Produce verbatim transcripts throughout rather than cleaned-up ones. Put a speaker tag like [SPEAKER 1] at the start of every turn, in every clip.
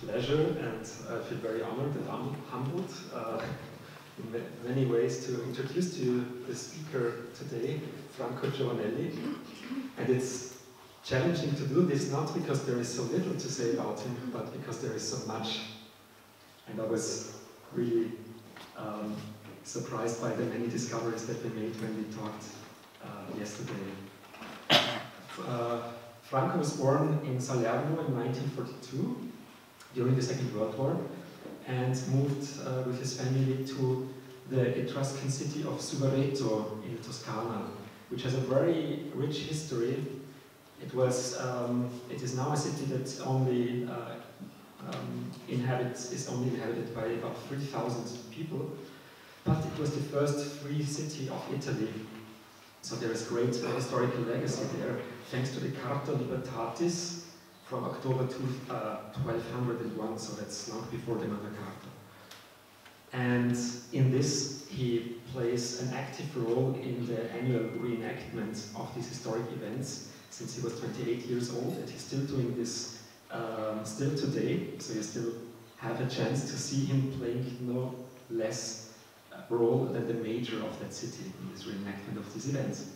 [SPEAKER 1] pleasure, and I feel very honored and hum humbled uh, in ma many ways to introduce to you the speaker today, Franco Giovanelli. And it's challenging to do this not because there is so little to say about him, but because there is so much. And I was really um, surprised by the many discoveries that we made when we talked uh, yesterday. Uh, Franco was born in Salerno in nineteen forty-two, during the Second World War, and moved uh, with his family to the Etruscan city of Subareto in Toscana, which has a very rich history. It was, um, it is now a city that only uh, um, inhabits, is only inhabited by about three thousand people, but it was the first free city of Italy. So there is great uh, historical legacy there, thanks to the Carta Libertatis from October twelve oh one, so that's long before the Magna Carta. And in this, he plays an active role in the annual reenactment of these historic events since he was twenty-eight years old, and he's still doing this um, still today, so you still have a chance to see him playing no less role than the mayor of that city in this reenactment of these events.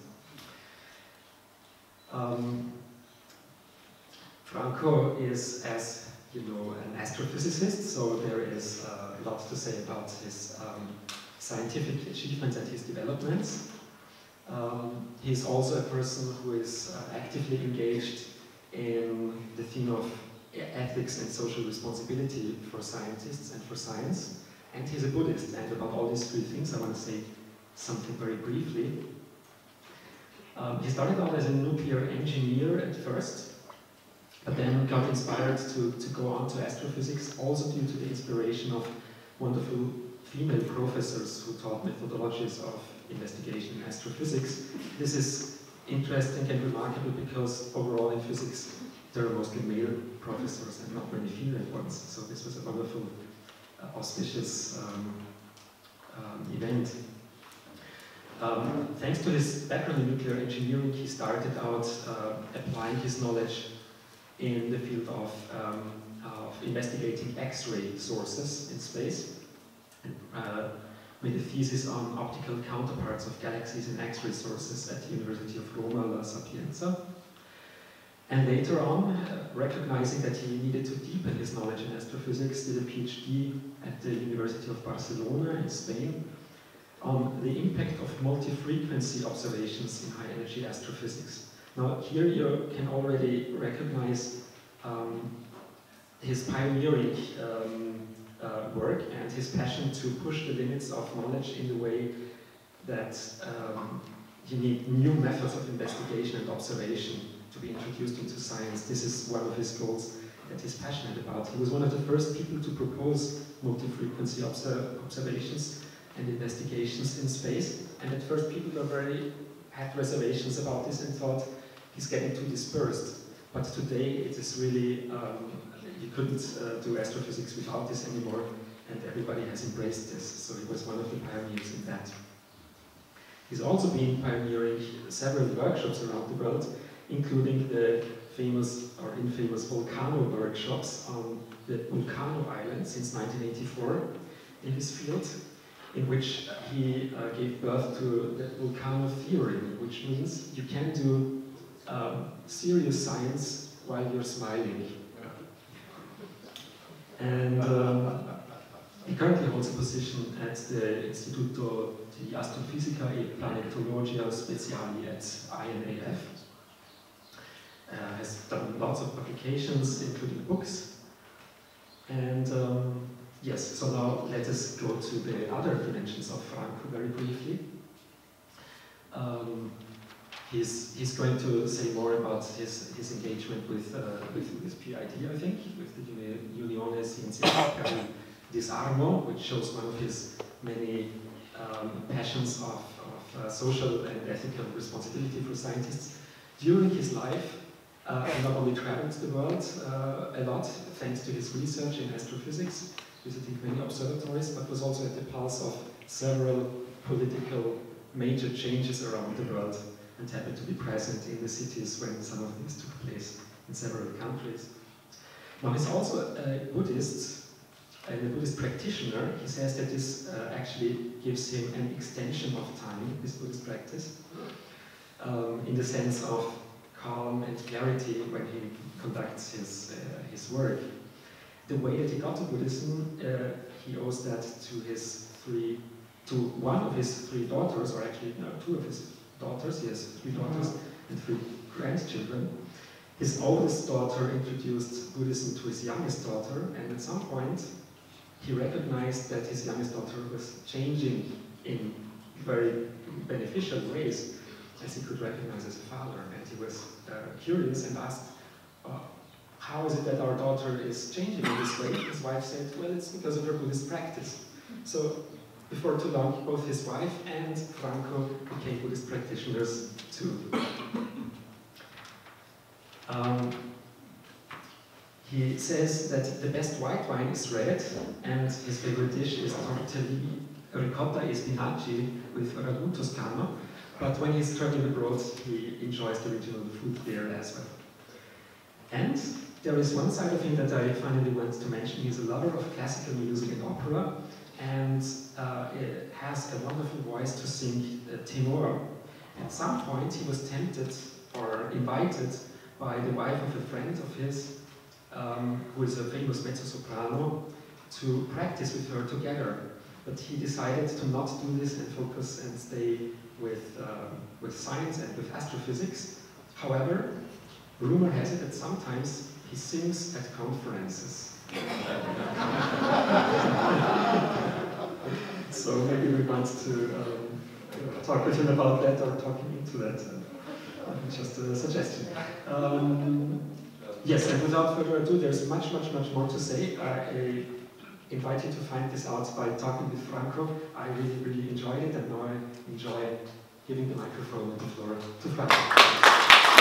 [SPEAKER 1] Um, Franco is, as you know, an astrophysicist, so there is uh, a lot to say about his um, scientific achievements and his developments. Um, he's also a person who is uh, actively engaged in the theme of ethics and social responsibility for scientists and for science. And he's a Buddhist, and about all these three things I want to say something very briefly. Um, he started out as a nuclear engineer at first, but then got inspired to, to go on to astrophysics, also due to the inspiration of wonderful female professors who taught methodologies of investigation in astrophysics. This is interesting and remarkable because overall in physics there are mostly male professors and not many female ones, so this was a wonderful Uh, auspicious um, um, event. Um, thanks to his background in nuclear engineering, he started out uh, applying his knowledge in the field of, um, of investigating X-ray sources in space, and uh, made a thesis on optical counterparts of galaxies in X-ray sources at the University of Roma La Sapienza. And later on, uh, recognizing that he needed to deepen his knowledge in astrophysics, did a PhD at the University of Barcelona in Spain on the impact of multi-frequency observations in high-energy astrophysics. Now, here you can already recognize um, his pioneering um, uh, work and his passion to push the limits of knowledge in the way that um, you need new methods of investigation and observation to be introduced into science. This is one of his goals that he's passionate about. He was one of the first people to propose multi-frequency observ observations and investigations in space, and at first people were very, had reservations about this and thought he's getting too dispersed. But today it is really, um, you couldn't uh, do astrophysics without this anymore, and everybody has embraced this, so he was one of the pioneers in that. He's also been pioneering several workshops around the world, including the famous or infamous Volcano workshops on the Vulcano Island since nineteen eighty-four in his field, in which he uh, gave birth to the Vulcano theorem, which means you can do um, serious science while you're smiling. And um, he currently holds a position at the Istituto di Astrofisica e Planetologia Speciali at I N A F. Uh, has done lots of publications, including books. And um, yes, so now let us go to the other dimensions of Franco very briefly. Um, he's, he's going to say more about his, his engagement with, uh, with, with P I D, I think, with the Unione Scientifica per il Disarmo, which shows one of his many um, passions of, of uh, social and ethical responsibility for scientists. During his life, Uh, he not only traveled the world uh, a lot, thanks to his research in astrophysics, visiting many observatories, but was also at the pulse of several political major changes around the world, and happened to be present in the cities when some of these took place in several countries. Now he's also a Buddhist, and a Buddhist practitioner. He says that this uh, actually gives him an extension of time, this Buddhist practice, um, in the sense of calm and clarity when he conducts his, uh, his work. The way that he got to Buddhism, uh, he owes that to his three, to one of his three daughters, or actually no, two of his daughters. He has three daughters and three grandchildren. His oldest daughter introduced Buddhism to his youngest daughter, and at some point he recognized that his youngest daughter was changing in very beneficial ways, as he could recognize as a father. And he was uh, curious and asked, uh, how is it that our daughter is changing in this way? His wife said, well, it's because of her Buddhist practice. So before too long, both his wife and Franco became Buddhist practitioners too. Um, he says that the best white wine is red, and his favorite dish is tortellini, ricotta e spinaci with ragu toscano, but when he's traveling abroad, he enjoys the regional food there as well. And there is one side of him that I finally want to mention. He's a lover of classical music and opera, and uh, has a wonderful voice to sing uh, tenor. At some point, he was tempted or invited by the wife of a friend of his, um, who is a famous mezzo-soprano, to practice with her together. But he decided to not do this and focus and stay with, um, with science and with astrophysics. However, rumor has it that sometimes he sings at conferences. So maybe we want to um, talk with him about that, or talking into that. Uh, just a suggestion. Um, yes, and without further ado, there's much, much, much more to say. I invite you to find this out by talking with Franco. I really, really enjoyed it, and now I enjoy giving the microphone and the floor to Franco.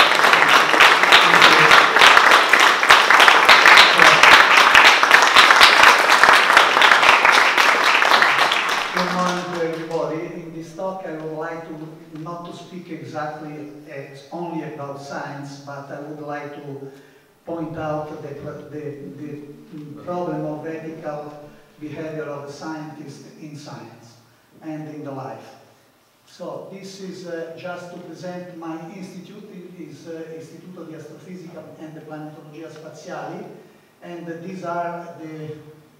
[SPEAKER 2] Good morning to everybody. In this talk, I would like to not to speak exactly uh, only about science, but I would like to point out the, the, the problem of ethical behavior of the scientist in science and in the life. So this is uh, just to present my institute. It is uh, Istituto di Astrofisica and the Planetologia Spaziali, and these are the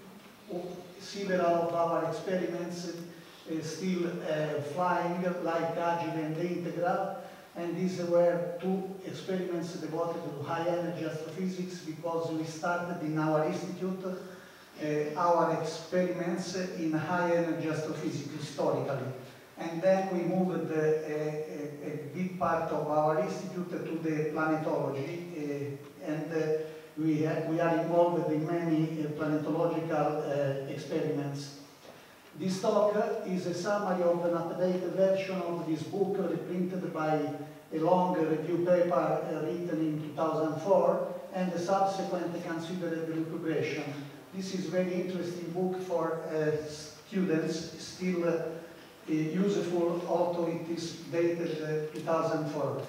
[SPEAKER 2] several of our experiments uh, still uh, flying, like Agile and the Integral, and these were two experiments devoted to high energy astrophysics, because we started in our institute uh, our experiments in high energy astrophysics historically, and then we moved uh, a, a, a big part of our institute to the planetology, uh, and uh, We, have, we are involved in many uh, planetological uh, experiments. This talk uh, is a summary of an updated version of this book, uh, reprinted by a long uh, review paper uh, written in two thousand four, and a subsequent considered recuperation. This is a very interesting book for uh, students, still uh, uh, useful, although it is dated uh, two thousand four.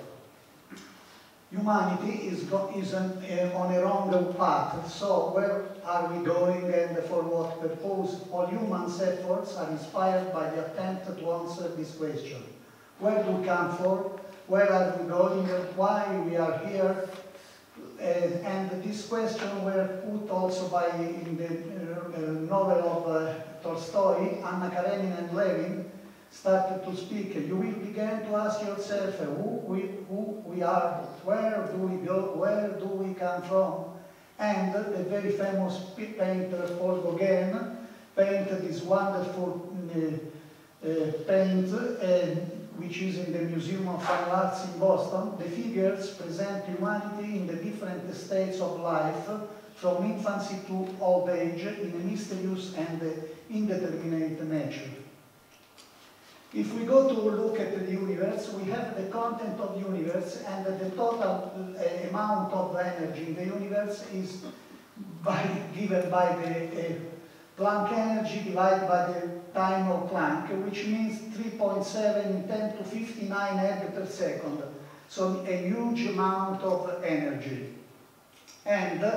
[SPEAKER 2] Humanity is, go is an, uh, on a wrong path, so where are we going and for what purpose? All humans' efforts are inspired by the attempt to answer this question. Where do we come from? Where are we going? Why we are here? Uh, and this question were put also by, in the uh, novel of uh, Tolstoy, Anna Karenina and Levin, started to speak. You will begin to ask yourself uh, who, we, who we are, where do we go, where do we come from? And uh, the very famous painter Paul Gauguin painted this wonderful uh, uh, paint, uh, which is in the Museum of Fine Arts in Boston. The figures present humanity in the different states of life, from infancy to old age, in a mysterious and uh, indeterminate nature. If we go to look at the universe, we have the content of the universe, and the total uh, amount of energy in the universe is by, given by the uh, Planck energy divided by the time of Planck, which means three point seven in ten to fifty-nine erg per second. So a huge amount of energy. And uh,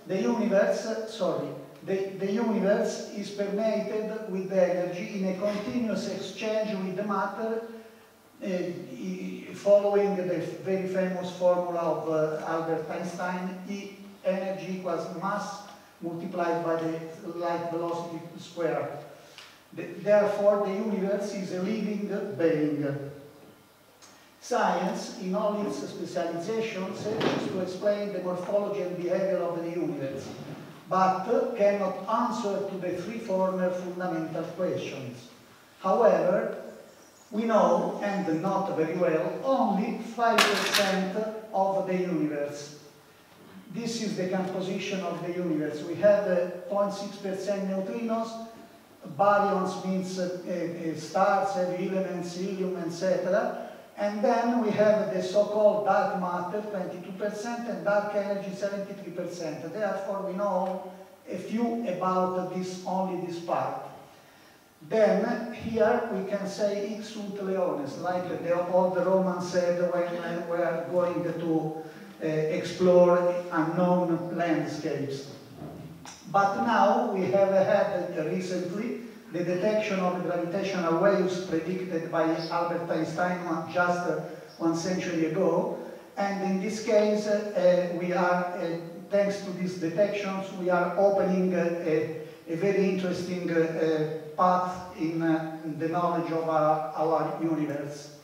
[SPEAKER 2] the universe, uh, sorry, the, the universe is permeated with energy in a continuous exchange with the matter, uh, following the very famous formula of uh, Albert Einstein, E energy equals mass multiplied by the light velocity squared. The, therefore, the universe is a living being. Science, in all its specializations, searches to explain the morphology and behavior of the universe, but cannot answer to the three former fundamental questions. However, we know, and not very well, only five percent of the universe. This is the composition of the universe. We have zero point six percent neutrinos, baryons means uh, uh, stars, heavy elements, helium, et cetera. And then we have the so-called dark matter, twenty-two percent, and dark energy, seventy-three percent. Therefore, we know a few about this, only this part. Then, here we can say hic sunt leones, like the old Romans said when we are going to uh, explore unknown landscapes. But now we have had uh, recently the detection of gravitational waves predicted by Albert Einstein just uh, one century ago. And in this case, uh, we are, uh, thanks to these detections, we are opening uh, a, a very interesting uh, uh, path in, uh, in the knowledge of our, our universe.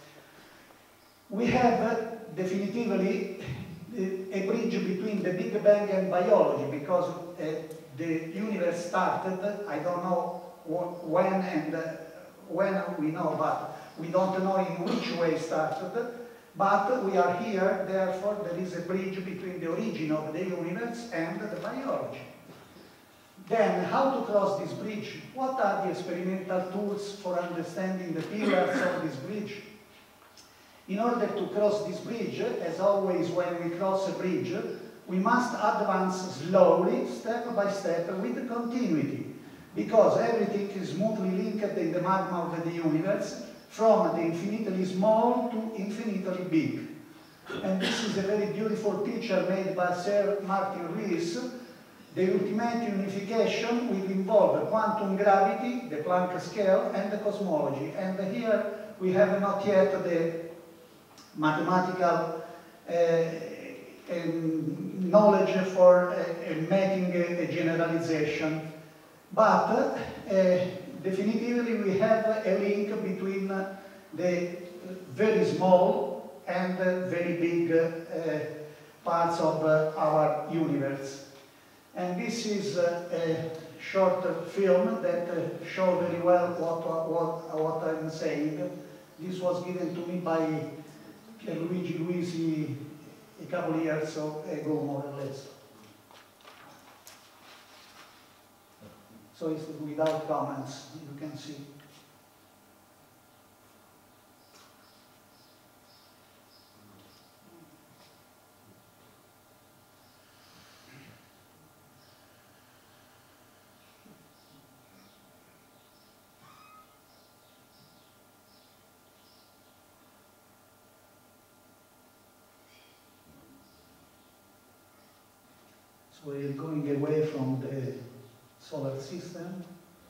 [SPEAKER 2] We have uh, definitively a bridge between the Big Bang and biology, because uh, the universe started, I don't know when and uh, when we know, but we don't know in which way it started, but we are here, therefore there is a bridge between the origin of the universe and the biology. Then, how to cross this bridge? What are the experimental tools for understanding the pillars of this bridge? In order to cross this bridge, as always when we cross a bridge, we must advance slowly, step by step, with continuity, because everything is smoothly linked in the magma of the universe, from the infinitely small to infinitely big. And this is a very beautiful picture made by Sir Martin Rees. The ultimate unification will involve quantum gravity, the Planck scale, and the cosmology. And here we have not yet the mathematical uh, um, knowledge for uh, uh, making a, a generalization. But uh, definitively we have a link between uh, the very small and uh, very big uh, parts of uh, our universe. And this is uh, a short film that uh, shows very well what, what, what I'm saying. This was given to me by Luigi Luisi a couple of years ago, more or less. So it's without comments, you can see. So we're going away from the solar system.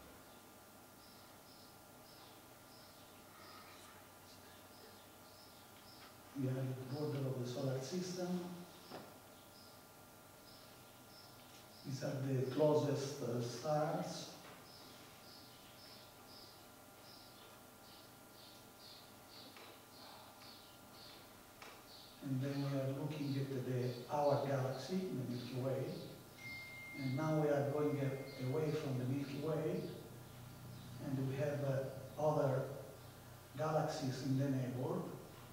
[SPEAKER 2] We are at the border of the solar system. These are the closest uh, stars. And then we are looking at the, our galaxy, the Milky Way. And now we are going away from the Milky Way. And we have uh, other galaxies in the neighborhood.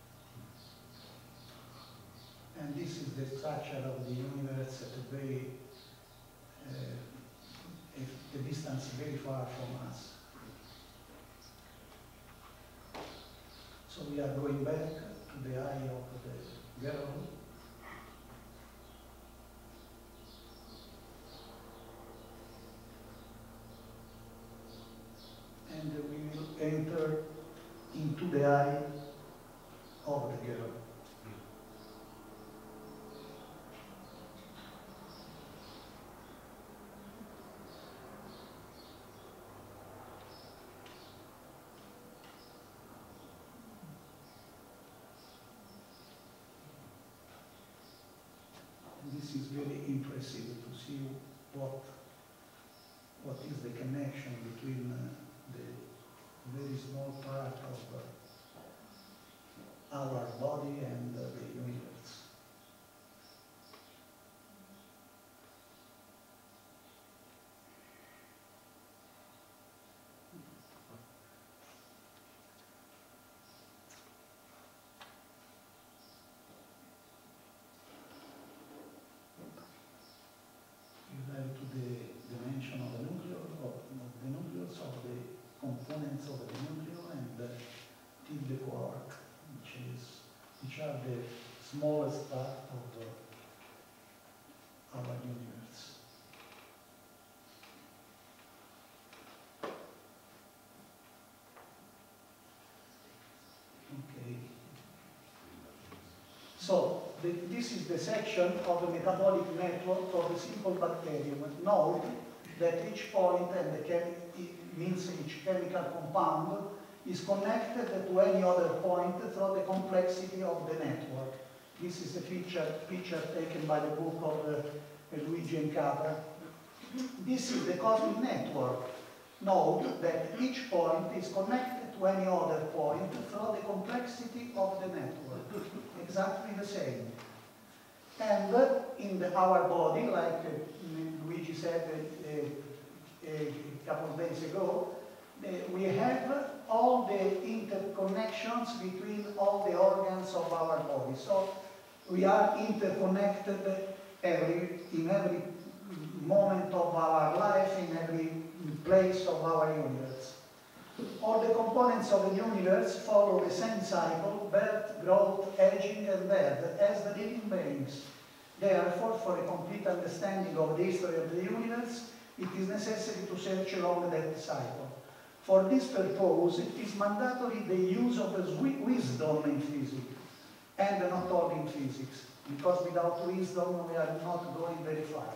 [SPEAKER 2] And this is the structure of the universe at a very, uh, a, a distance very far from us. So we are going back to the eye of the girl. And we will enter into the eye of the girl. is very impressive to see what, what is the connection between uh, the very small part of uh, our body and uh, the universe. To the dimension of the nucleus, of the nucleus, of the components of the nucleus, and uh, till the quark, which is which are the smallest part of uh, our universe. Okay. So. The, this is the section of the metabolic network of the simple bacterium. Note that each point and the chem means each chemical compound is connected to any other point through the complexity of the network. This is a picture, picture taken by the book of uh, Luigi and Capra. This is the cosmic network. Note that each point is connected to any other point through the complexity of the network. Exactly the same. And uh, in the, our body, like uh, Luigi said uh, uh, a couple of days ago, uh, we have uh, all the interconnections between all the organs of our body. So we are interconnected every, in every moment of our life, in every place of our universe. All the components of the universe follow the same cycle: birth, growth, aging, and death, as the living beings. Therefore, for a complete understanding of the history of the universe, it is necessary to search along that cycle. For this purpose, it is mandatory the use of the wisdom in physics, and not only in physics, because without wisdom we are not going very far.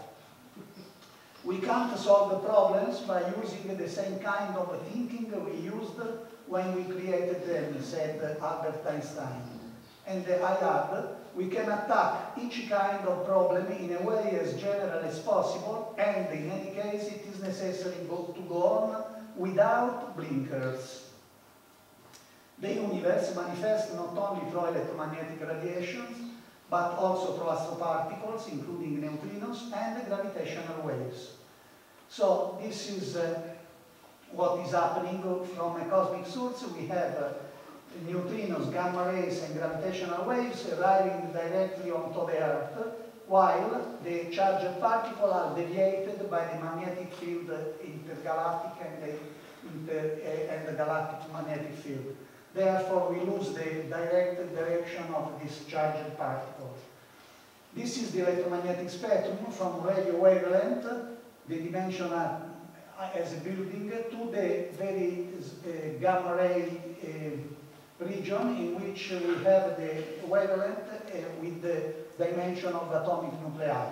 [SPEAKER 2] We can't solve the problems by using the same kind of thinking we used when we created them, said Albert Einstein. And I add, we can attack each kind of problem in a way as general as possible, and in any case it is necessary to go on without blinkers. The universe manifests not only through electromagnetic radiations, but also through astroparticles, including neutrinos, and gravitational waves. So this is uh, what is happening from a cosmic source. We have uh, neutrinos, gamma rays, and gravitational waves arriving directly onto the Earth, while the charged particles are deviated by the magnetic field, intergalactic and the, inter, uh, and the galactic magnetic field. Therefore, we lose the direct direction of this charged particle. This is the electromagnetic spectrum from radio wavelength, the dimension uh, as a building, to the very uh, gamma ray uh, region in which we have the wavelength uh, with the dimension of atomic nuclei.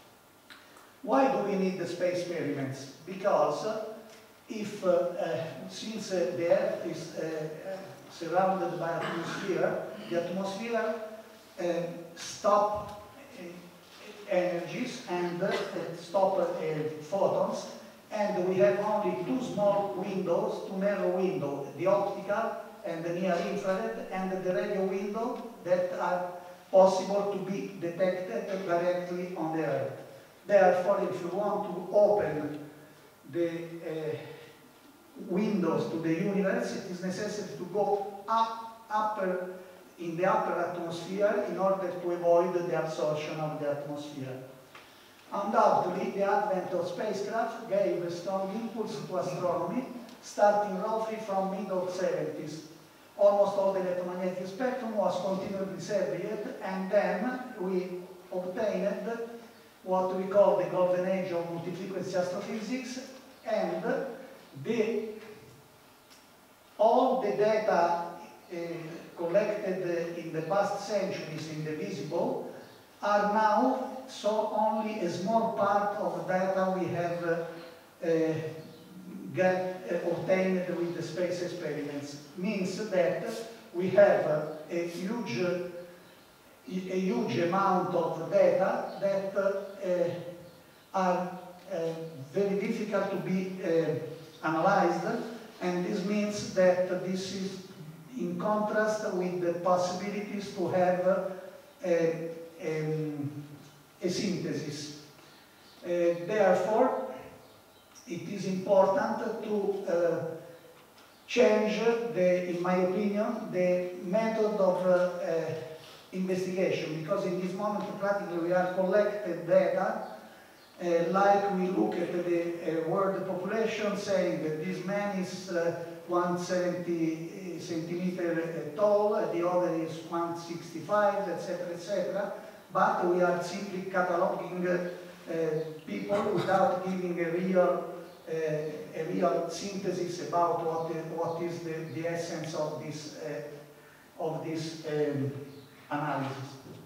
[SPEAKER 2] Why do we need the space experiments? Because uh, if, uh, uh, since uh, the Earth is uh, surrounded by atmosphere, the atmosphere uh, stop uh, energies and uh, stop uh, photons, and we have only two small windows, two narrow windows, the optical and the near infrared, and the radio window that are possible to be detected directly on the Earth. Therefore, if you want to open the uh, windows to the universe, it is necessary to go up, upper, in the upper atmosphere in order to avoid the absorption of the atmosphere. Undoubtedly, the advent of spacecraft gave a strong impulse to astronomy, starting roughly from middle seventies. Almost all the electromagnetic spectrum was continually surveyed, and then we obtained what we call the golden age of multi-frequency astrophysics, and the, all the data uh, collected uh, in the past centuries in the visible are now so only a small part of data we have uh, uh, get uh, obtained with the space experiments. Means that we have uh, a huge, uh, a huge amount of data that uh, are uh, very difficult to be uh, analyzed, and this means that this is in contrast with the possibilities to have uh, a, um, a synthesis. Uh, therefore, it is important to uh, change, the, in my opinion, the method of uh, uh, investigation, because in this moment practically we are collecting data uh, like we look at the uh, world population saying that this man is uh, one hundred seventy centimeter tall, the other is one hundred sixty-five, et cetera, et cetera. But we are simply cataloging uh, people without giving a real, uh, a real synthesis about what, the, what is the, the essence of this, uh, of this um, analysis.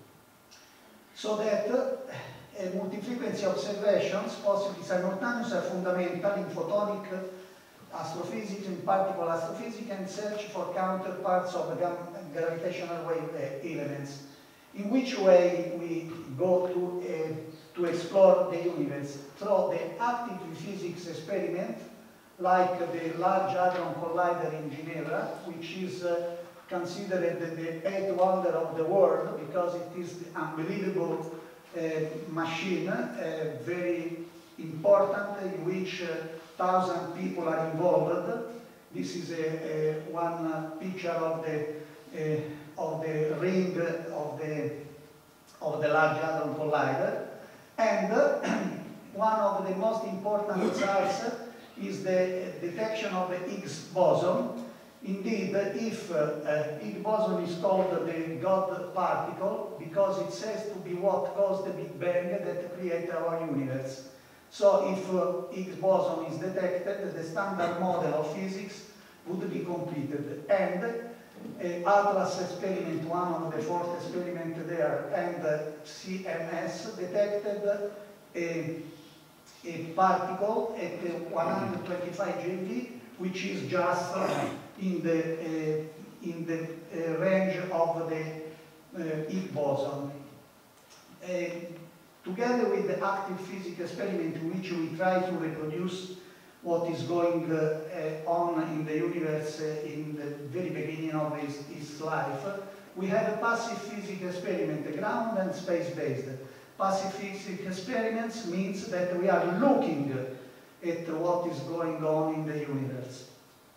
[SPEAKER 2] So that uh, multi-frequency observations, possibly simultaneous, are fundamental in photonic astrophysics, in particle astrophysics, and search for counterparts of gravitational wave elements. In which way we go to, uh, to explore the universe? Through the active physics experiment, like the Large Hadron Collider in Geneva, which is uh, considered the eighth wonder of the world because it is the unbelievable uh, machine, uh, very important, in which uh, thousand people are involved. This is a, a one uh, picture of the uh, of the ring of the of the Large Hadron Collider, and uh, one of the most important results is the detection of the Higgs boson. Indeed, if uh, uh, Higgs boson is called the God particle because it says to be what caused the Big Bang that created our universe. So if uh, Higgs boson is detected, the standard model of physics would be completed. And uh, Atlas experiment, one of the fourth experiments there, and uh, C M S detected a, a particle at uh, one hundred twenty-five GeV, which is just uh, in the, uh, in the uh, range of the uh, Higgs boson. Uh, Together with the active physics experiment in which we try to reproduce what is going uh, uh, on in the universe uh, in the very beginning of its, its life, we have a passive physics experiment, ground and space-based. Passive physics experiments means that we are looking at what is going on in the universe.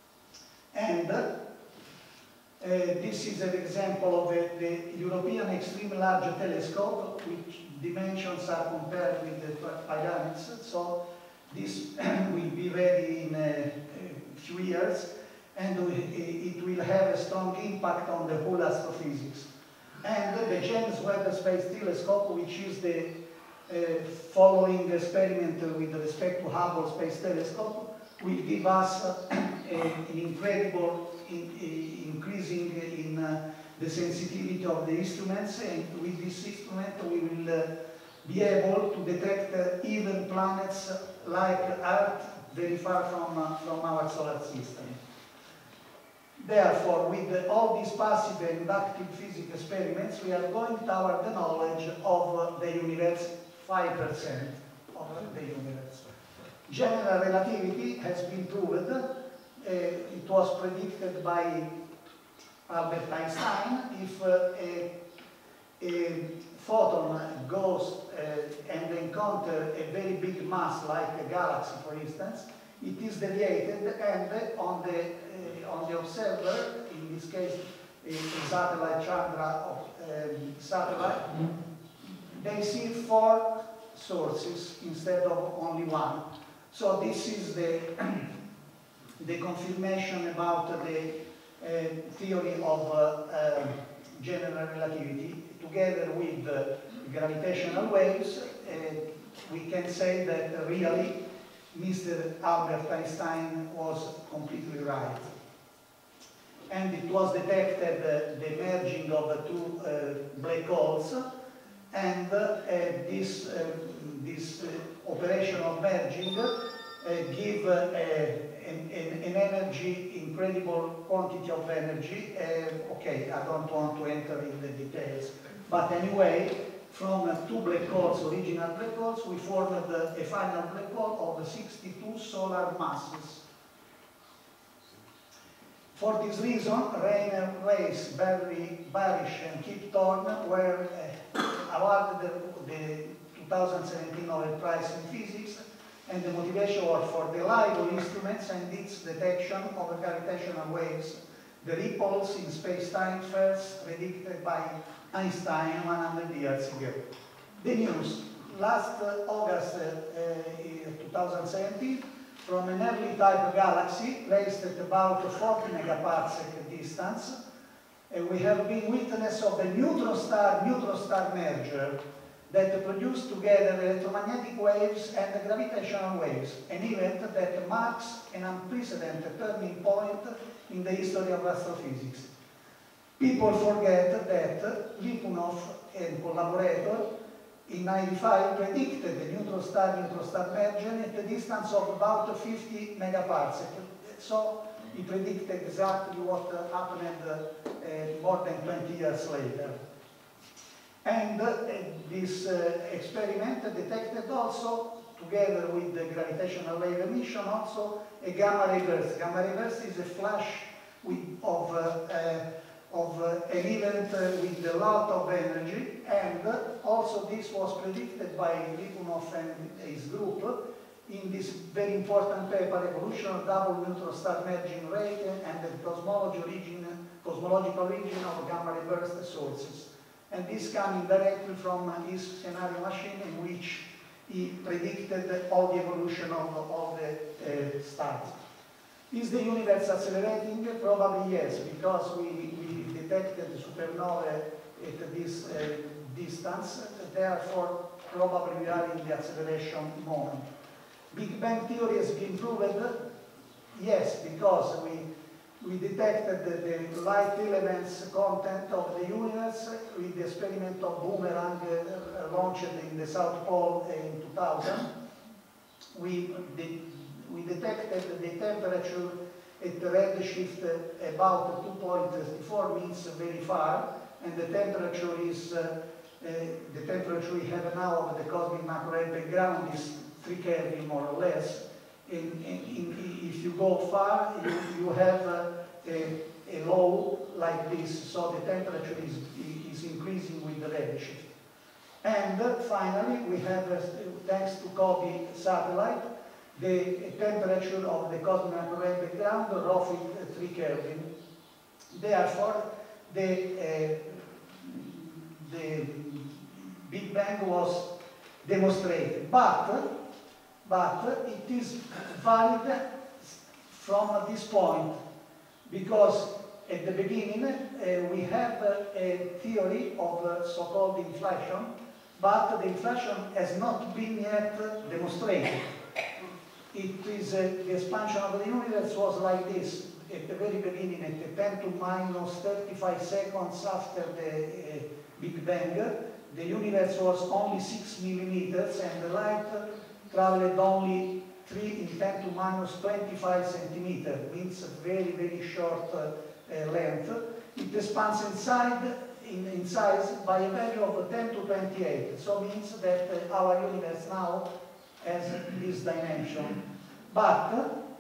[SPEAKER 2] And uh, Uh, this is an example of the, the European Extreme Large Telescope, which dimensions are compared with the pyramids. So this will be ready in a, a few years, and we, it will have a strong impact on the whole astrophysics. And the James Webb Space Telescope, which is the uh, following experiment with respect to Hubble Space Telescope, will give us uh, an incredible in, in increasing in uh, the sensitivity of the instruments, and with this instrument we will uh, be able to detect uh, even planets like Earth very far from, uh, from our solar system. Therefore, with the, all these passive and active physics experiments, we are going toward the knowledge of uh, the universe, five percent of the universe. General relativity has been proved. Uh, it was predicted by Albert Einstein. If uh, a, a photon goes uh, and encounters a very big mass like a galaxy, for instance, it is deviated, and uh, on the uh, on the observer, in this case a, a satellite Chandra um, satellite, they see four sources instead of only one. So this is the the confirmation about the uh, theory of uh, uh, general relativity. Together with uh, gravitational waves, uh, we can say that really Mister Albert Einstein was completely right. And it was detected uh, the merging of the two uh, black holes, and uh, this, uh, this uh, operation of merging uh, give uh, an, an energy, incredible quantity of energy. Uh, okay, I don't want to enter in the details. But anyway, from uh, two black holes, original black holes, we formed uh, a final black hole of sixty-two solar masses. For this reason, Rainer Weiss, Barry Barish, and Kip Thorne were uh, awarded the, the two thousand seventeen Nobel Prize in Physics, and the motivation was for the LIGO instruments and its detection of gravitational waves, the ripples in space-time first predicted by Einstein one hundred years ago. The news. Last uh, August uh, uh, two thousand seventeen, from an early type galaxy placed at about forty megaparsec distance, uh, we have been witness of a neutron star-neutron star merger that produced together electromagnetic waves and gravitational waves, an event that marks an unprecedented turning point in the history of astrophysics. People forget that Lyapunov and collaborator in ninety-five predicted the neutron star-neutron star merger at a distance of about fifty megaparsec. So he predicted exactly what uh, happened uh, more than twenty years later. And uh, this uh, experiment detected also, together with the gravitational wave emission, also a gamma ray burst. Gamma ray burst is a flash with, of, uh, uh, of uh, an event uh, with a lot of energy, and uh, also this was predicted by Lyapunov and his group in this very important paper, Evolution of Double Neutron Star Merging Rate and the cosmology origin, cosmological origin of gamma ray burst sources. And this coming directly from his scenario machine, in which he predicted all the evolution of, of the uh, stars. Is the universe accelerating? Probably yes, because we, we detected supernovae at this uh, distance, therefore probably we are in the acceleration moment. Big Bang theory has been proven? Yes, because we We detected the, the light elements content of the universe with the experiment of Boomerang uh, launched in the South Pole in two thousand. We, de we detected the temperature at the redshift about two point three four, means very far, and the temperature is uh, uh, the temperature we have now of the cosmic microwave background is three Kelvin more or less. In, in, in, if you go far, you, you have uh, a, a low like this, so the temperature is, is increasing with the redshift. And uh, finally, we have, uh, thanks to COBE satellite, the temperature of the cosmic microwave background roughly three Kelvin. Therefore, the, uh, the Big Bang was demonstrated. But But it is valid from this point, because at the beginning uh, we have uh, a theory of uh, so-called inflation, but the inflation has not been yet demonstrated. It is uh, the expansion of the universe was like this at the very beginning, at the ten to minus thirty-five seconds after the uh, Big Bang. The universe was only six millimeters, and the light traveled only three in ten to minus twenty-five centimeters, means a very, very short uh, uh, length. It expands inside, in, in size by a value of ten to twenty-eight, so means that uh, our universe now has this dimension. But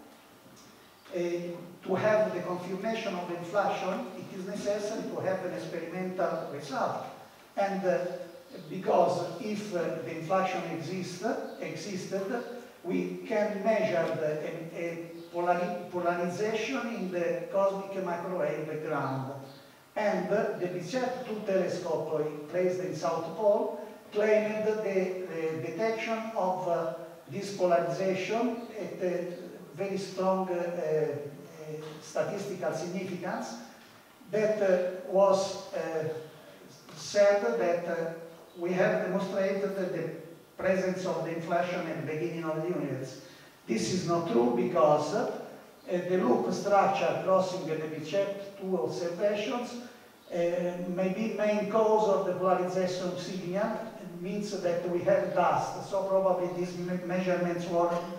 [SPEAKER 2] uh, to have the confirmation of inflation, it is necessary to have an experimental result. And uh, because if uh, the inflation exists, existed, we can measure the, a, a polari polarization in the cosmic microwave background. And uh, the Bicep two telescope placed in South Pole claimed the, the detection of uh, this polarization at a very strong uh, uh, statistical significance that uh, was uh, said that uh, we have demonstrated the presence of the inflation at the beginning of the universe. This is not true because uh, the loop structure crossing the Bicep two observations uh, may be main cause of the polarization signal. It means that we have dust, so probably these me measurements were